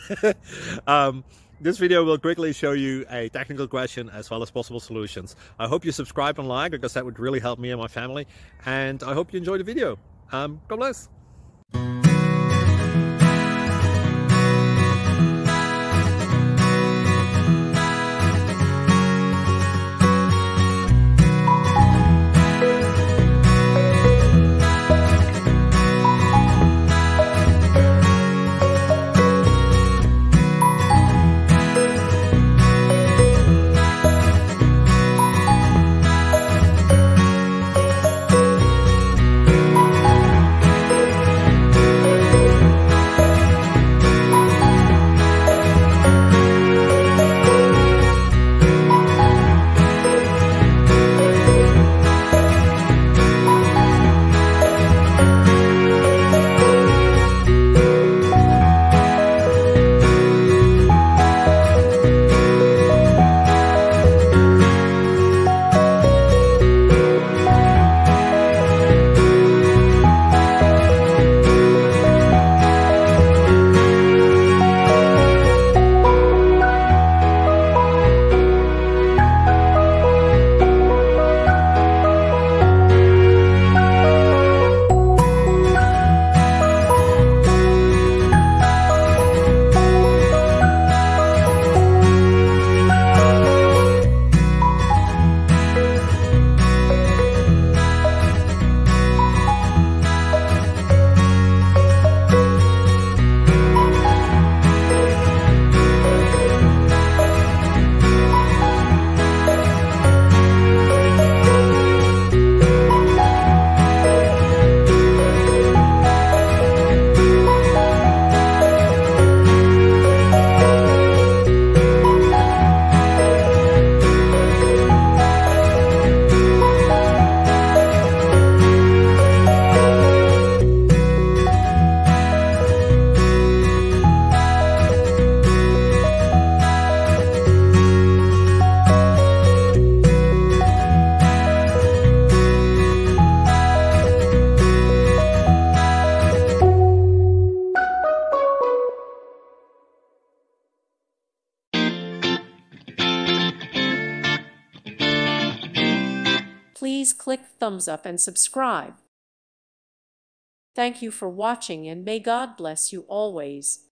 um, this video will quickly show you a technical question as well as possible solutions. I hope you subscribe and like, because that would really help me and my family. And I hope you enjoy the video. God bless. Please click thumbs up and subscribe. Thank you for watching, and may God bless you always.